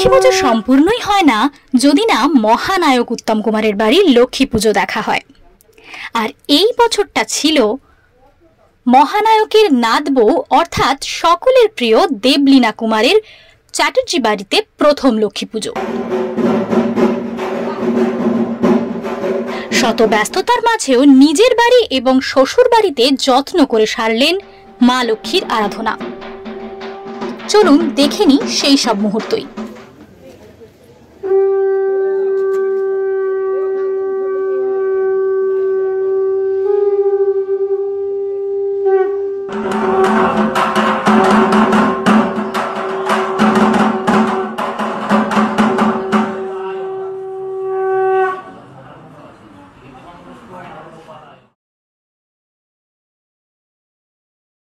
লক্ষ্মী পুজো সম্পূর্ণই হয় না যদি না মহানায়ক উত্তম কুমারের বাড়ির লক্ষ্মী পুজো দেখা হয়। আর এই বছরটা ছিল মহানায়কের নাতবউ অর্থাৎ সকলের প্রিয় দেবলীনা কুমারের চ্যাটার্জি বাড়িতে প্রথম লক্ষ্মী পুজো। শত ব্যস্ততার মাঝেও নিজের বাড়ি এবং শ্বশুর বাড়িতে যত্ন করে সারলেন মা লক্ষ্মীর আরাধনা। চলুন দেখে নিই সেই সব মুহূর্তই।